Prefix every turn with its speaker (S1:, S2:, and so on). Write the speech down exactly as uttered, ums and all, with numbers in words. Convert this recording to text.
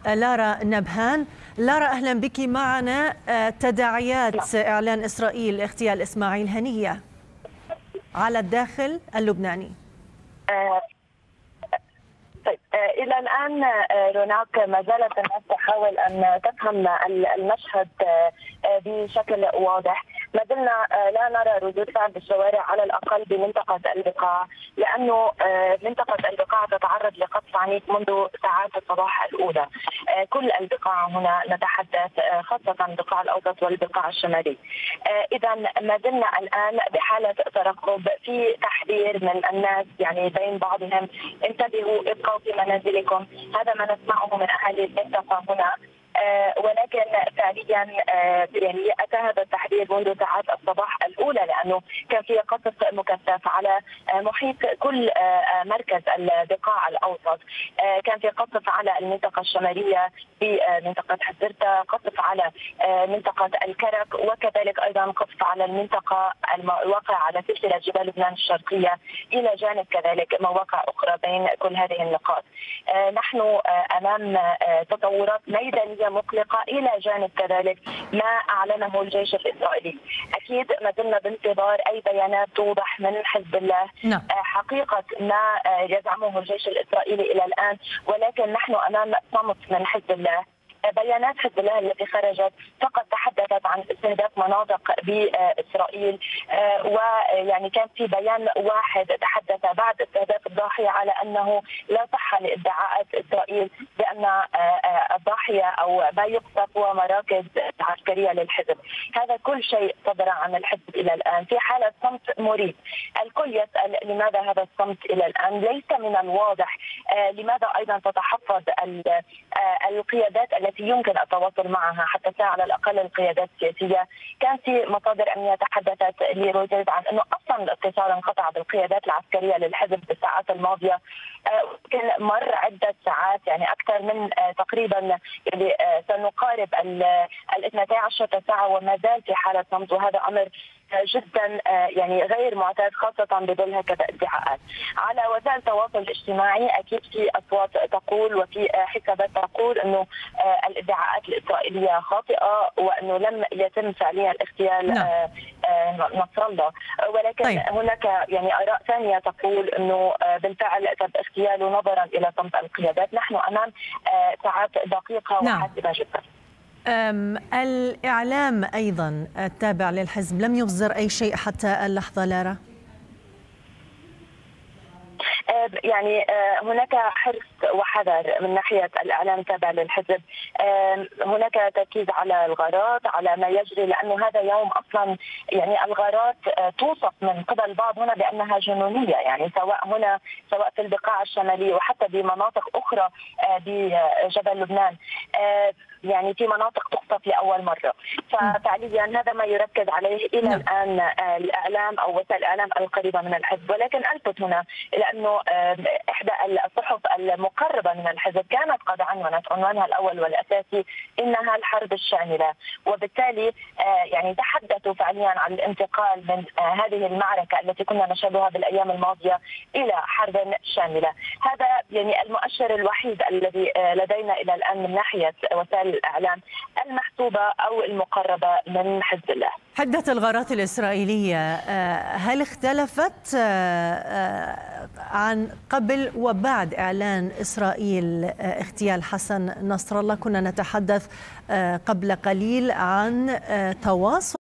S1: لارا نبهان. لارا، أهلا بك معنا. تداعيات إعلان إسرائيل اغتيال إسماعيل هنية على الداخل اللبناني.
S2: آه طيب آه إلى الآن آه روناك ما زالت الناس تحاول أن تفهم المشهد آه بشكل واضح. ما زلنا لا نرى ردود فعل بالشوارع على الأقل بمنطقة البقاع، لأنه منطقة البقاع تتعرض لقصف عنيف منذ ساعات الصباح الأولى. كل البقاع هنا نتحدث، خاصة البقاع الأوسط والبقاع الشمالي. إذا ما زلنا الآن بحالة ترقب، في تحذير من الناس يعني بين بعضهم: انتبهوا، ابقوا في منازلكم. هذا ما نسمعه من أهالي المنطقة هنا. آه ولكن فعليا آه يعني اتى هذا التحذير منذ ساعات الصباح الاولى، لانه كان في قصف مكثف على آه محيط كل آه مركز البقاع الاوسط. آه كان في قصف على المنطقه الشماليه في آه منطقه حزرتا، قصف على آه منطقه الكرك، وكذلك ايضا قصف على المنطقه الواقعه على سلسله جبال لبنان الشرقيه، الى جانب كذلك مواقع اخرى بين كل هذه النقاط. آه نحن آه امام آه تطورات ميدانيه مقلقة، إلى جانب كذلك ما أعلنه الجيش الإسرائيلي. أكيد ما زلنا بانتظار أي بيانات توضح من حزب الله
S1: نعم.
S2: حقيقة ما يزعمه الجيش الإسرائيلي إلى الآن، ولكن نحن أمام صمت من حزب الله. بيانات حزب الله التي خرجت فقط تحدثت عن استهداف مناطق بإسرائيل، ويعني كان في بيان واحد تحدث بعد استهداف الضاحية على أنه لا صحة لادعاءات إسرائيل بأن الضاحية أو ما يقصف هو مراكز عسكرية للحزب. هذا كل شيء صدر عن الحزب إلى الآن في حالة صمت مريب. الكل يسأل لماذا هذا الصمت إلى الآن؟ ليس من الواضح لماذا أيضا تتحفظ القيادات التي يمكن التواصل معها حتى الساعة، على الأقل القيادات السياسية. كان في مصادر أمنية تحدثت لرويترز عن أنه أصلا الاتصال انقطع بالقيادات العسكرية للحزب بالساعات الماضية. كان مر عدة ساعات، يعني أكثر من تقريبا يعني سنقارب الاثنتي عشرة ساعة وما زال في حالة صمت، وهذا أمر جدا يعني غير معتاد، خاصة بظل هكذا ادعاءات. على وسائل التواصل الاجتماعي أكيد في أصوات تقول وفي حسابات تقول أنه الادعاءات الإسرائيلية خاطئة، وأنه لم يتم فعليا اغتيال
S1: نعم.
S2: نصر الله، ولكن طيب. هناك يعني آراء ثانية تقول أنه بالفعل تم اغتياله نظرا إلى صمت القيادات. نحن أمام ساعات دقيقة
S1: نعم.
S2: وحاسمة جدا.
S1: الإعلام أيضا التابع للحزب لم يصدر أي شيء حتى اللحظة لارا؟
S2: يعني هناك حرص وحذر من ناحية الإعلام التابع للحزب. هناك تركيز على الغارات، على ما يجري، لأنه هذا يوم أصلا يعني الغارات توصف من قبل البعض هنا بأنها جنونية، يعني سواء هنا سواء في البقاع الشمالية وحتى بمناطق أخرى بجبل لبنان، يعني في مناطق تخطف لأول مرة. ففعليا هذا ما يركز عليه إلى الآن الإعلام أو وسائل الإعلام القريبة من الحزب. ولكن ألفت هنا لأنه إحدى الصحف المقربة من الحزب كانت قد عنونت عنوانها الأول والأساسي إنها الحرب الشاملة، وبالتالي يعني تحدثوا فعليا عن الانتقال من هذه المعركة التي كنا نشهدها بالأيام الماضية إلى حرب شاملة. هذا يعني المؤشر الوحيد الذي لدينا إلى الآن من ناحية وسائل الإعلام المحسوبة أو المقربة من حزب الله.
S1: حدة الغارات الإسرائيلية هل اختلفت عن قبل وبعد إعلان إسرائيل اغتيال حسن نصر الله؟ كنا نتحدث قبل قليل عن تواصل